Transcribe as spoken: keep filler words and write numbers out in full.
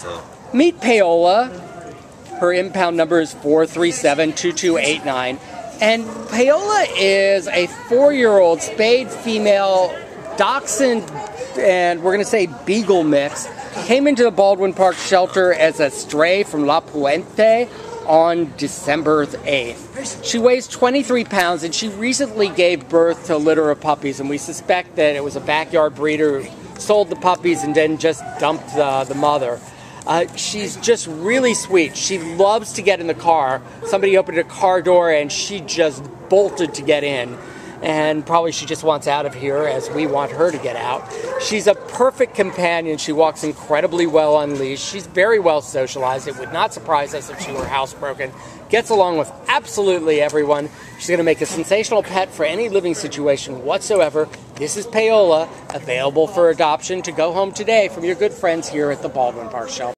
So meet Payola. Her impound number is four three seven two two eight nine. And Payola is a four-year-old spayed female Dachshund, and we're going to say Beagle mix. Came into the Baldwin Park shelter as a stray from La Puente on December eighth. She weighs twenty-three pounds, and she recently gave birth to a litter of puppies, and we suspect that it was a backyard breeder who sold the puppies and then just dumped the, the mother. Uh, she's just really sweet. She loves to get in the car. Somebody opened a car door and she just bolted to get in. And probably she just wants out of here as we want her to get out. She's a perfect companion. She walks incredibly well on leash. She's very well socialized. It would not surprise us if she were housebroken. Gets along with absolutely everyone. She's going to make a sensational pet for any living situation whatsoever. This is Payola, available for adoption to go home today from your good friends here at the Baldwin Park shelter.